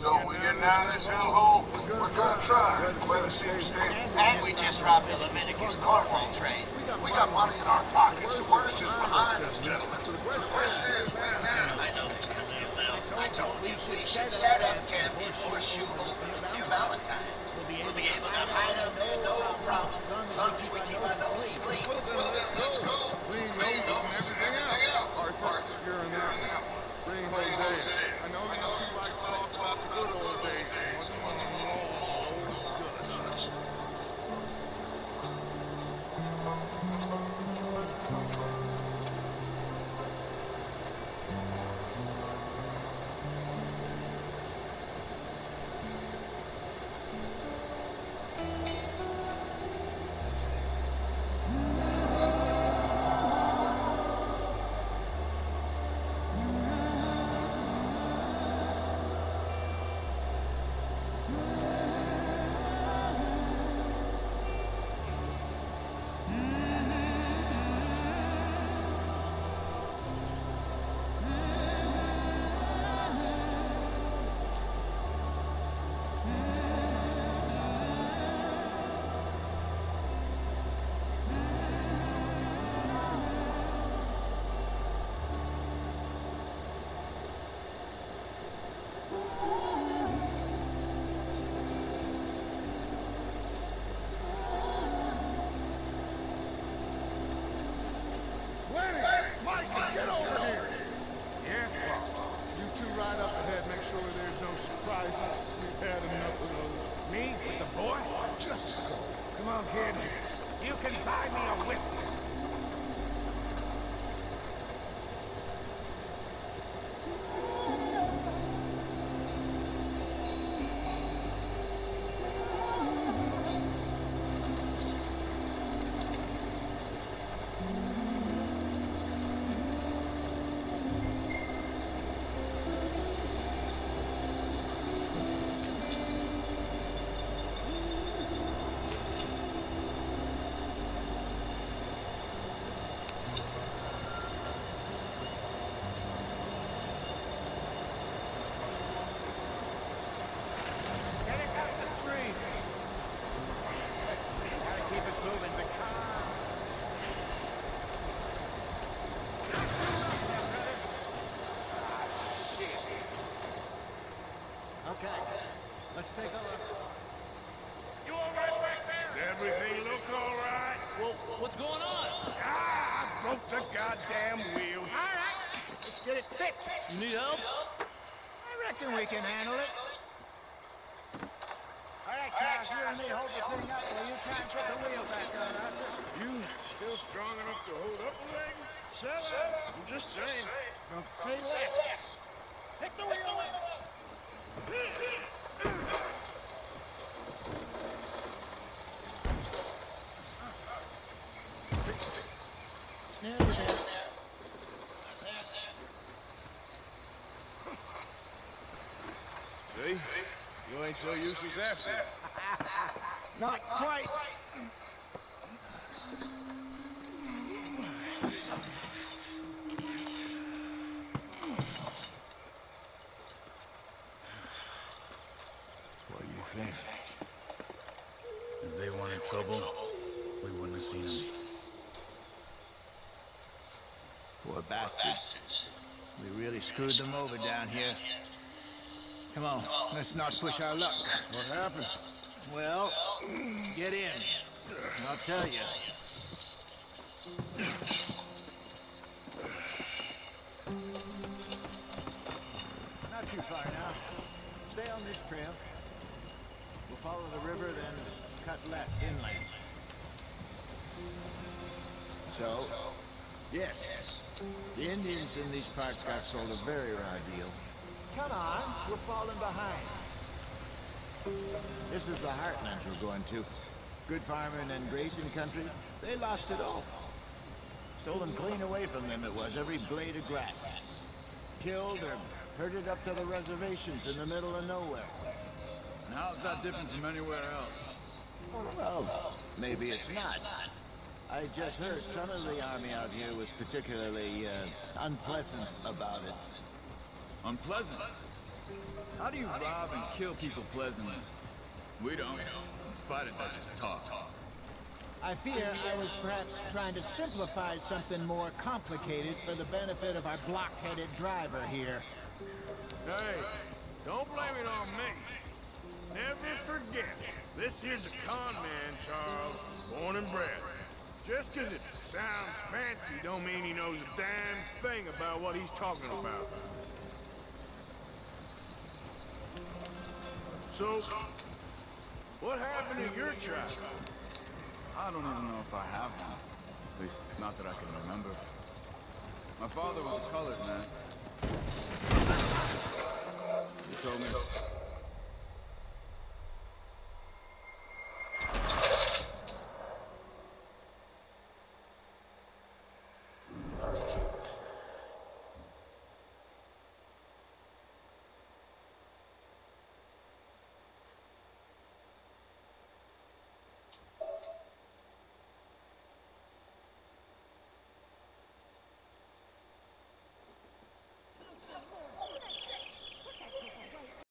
So we get down this hellhole, we're gonna try. Weather seems stable. And we just robbed the Leviticus cargo train. We got money in our pockets. The worst is behind us, gentlemen. The question is, where now? I know there's gonna be a mount. I told you we should set up camp in Horseshoe New Valentine. We'll be able to hide up there, no problem. As long as we keep our noses clean. Well, then let's go. Clean noses and everything else. Arthur, you're in there. Bring Jose. I know you two like to talk about the good old days. Once in a long old Dutch. Get over here! Yes, boss. You two ride up ahead, make sure there's no surprises. We've had enough of those. Me with the boy? Just go. Come on, kid. You can buy me a whiskey. Okay, let's take a look. You all right back there? Does everything look all right? Well, what's going on? Ah, I broke the goddamn wheel. All right, let's get it fixed. You need help? I reckon we can handle it. All right, Charles, you and me hold the thing up while you try and put the wheel back on, Arthur. You still strong enough to hold up a leg? Sure. I'm just saying. Don't say less. Pick the wheel up. Nearly there. See? You ain't so useless after. Not quite. What do you think? If they wanted trouble, we wouldn't have seen them. Poor bastards. We really screwed them over down here. Come on, let's not push our luck. What happened? Well, get in. I'll tell you. Not too far now. Stay on this trail. We'll follow the river, then cut left inland. So, yes, the Indians in these parts got sold a very raw deal. Come on, we're falling behind. This is the heartland we're going to. Good farming and grazing country, they lost it all. Stolen clean away from them it was, every blade of grass. Killed or herded up to the reservations in the middle of nowhere. And how's that different from anywhere else? Well, maybe it's not. I just heard some of the army out here was particularly unpleasant about it. Unpleasant? How do you rob and kill people pleasantly? We don't, in spite of Dutch's talk. I fear I was perhaps trying to simplify something more complicated for the benefit of our block-headed driver here. Hey, don't blame it on me. Never forget, this here's a con man, Charles, born and bred. Just 'cause it sounds fancy don't mean he knows a damn thing about what he's talking about. So, what happened to your tribe? I don't even know if I have one. At least, not that I can remember. My father was a colored man. He told me